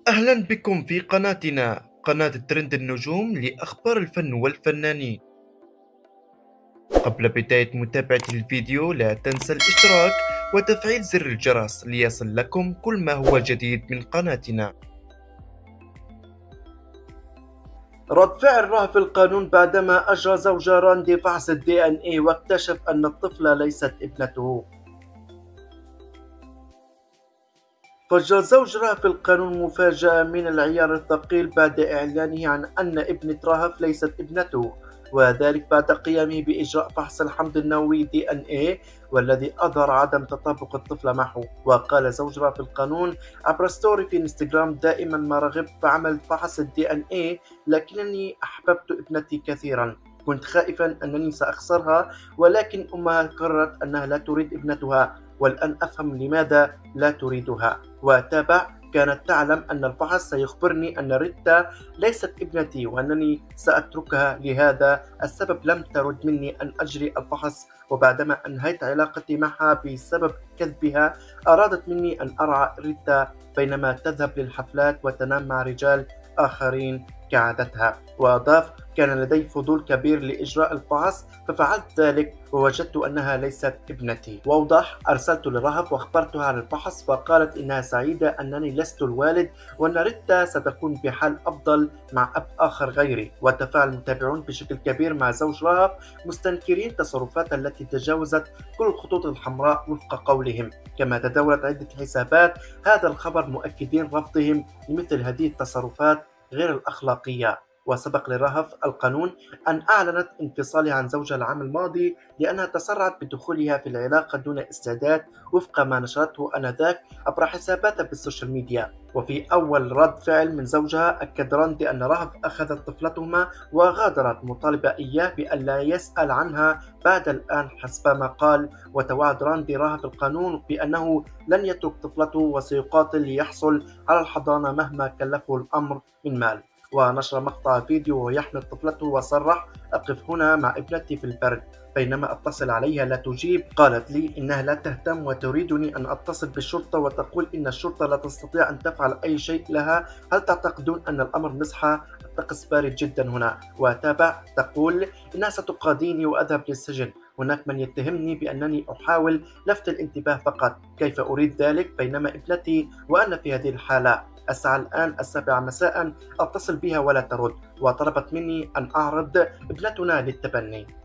أهلا بكم في قناتنا قناة ترند النجوم لأخبار الفن والفنانين. قبل بداية متابعة الفيديو لا تنسى الاشتراك وتفعيل زر الجرس ليصل لكم كل ما هو جديد من قناتنا. رد فعل رهف القانون بعدما أجرى زوج راندي فحص الدي ان اي واكتشف أن الطفلة ليست ابنته. فجر زوج رهف القانون مفاجأة من العيار الثقيل بعد إعلانه عن أن ابنة رهف ليست ابنته، وذلك بعد قيامه بإجراء فحص الحمض النووي DNA والذي أظهر عدم تطابق الطفل معه. وقال زوج رهف القانون عبر ستوري في انستغرام: دائما ما رغبت بعمل فحص DNA، لكنني أحببت ابنتي كثيرا. كنت خائفا أنني سأخسرها، ولكن أمها قررت أنها لا تريد ابنتها، والآن أفهم لماذا لا تريدها. وتابع: كانت تعلم أن الفحص سيخبرني أن ريتا ليست ابنتي وأنني سأتركها، لهذا السبب لم ترد مني أن أجري الفحص. وبعدما أنهيت علاقتي معها بسبب كذبها، أرادت مني أن أرعى ريتا بينما تذهب للحفلات وتنام مع رجال آخرين كعادتها. وأضاف: كان لدي فضول كبير لإجراء الفحص ففعلت ذلك ووجدت أنها ليست ابنتي. وأوضح: أرسلت لرهف وأخبرتها عن الفحص، فقالت إنها سعيدة أنني لست الوالد وأن ريتا ستكون بحال أفضل مع أب آخر غيري. وتفاعل المتابعون بشكل كبير مع زوج رهف، مستنكرين تصرفات التي تجاوزت كل الخطوط الحمراء وفق قولهم. كما تداولت عدة حسابات هذا الخبر مؤكدين رفضهم لمثل هذه التصرفات غير الأخلاقية. وسبق لرهف القانون أن أعلنت انفصالها عن زوجها العام الماضي لأنها تسرعت بدخولها في العلاقة دون استعداد، وفق ما نشرته آنذاك عبر حساباتها بالسوشيال ميديا. وفي أول رد فعل من زوجها، أكد راندي أن رهف أخذت طفلتهما وغادرت، مطالبة إياه بأن لا يسأل عنها بعد الآن حسب ما قال. وتوعد راندي رهف القانون بأنه لن يترك طفلته وسيقاتل ليحصل على الحضانة مهما كلفه الأمر من مال. ونشر مقطع فيديو وهو يحمل طفلته وصرح: أقف هنا مع ابنتي في البرد، بينما أتصل عليها لا تجيب. قالت لي إنها لا تهتم وتريدني أن أتصل بالشرطة وتقول إن الشرطة لا تستطيع أن تفعل أي شيء لها. هل تعتقدون أن الأمر مزحة؟ الطقس بارد جدا هنا. وتابع تقول: إنها ستقاضيني وأذهب للسجن. هناك من يتهمني بأنني أحاول لفت الانتباه فقط. كيف أريد ذلك بينما ابنتي وأنا في هذه الحالة؟ الساعة الآن 7 مساء، أتصل بها ولا ترد، وطلبت مني أن أعرض ابنتنا للتبني.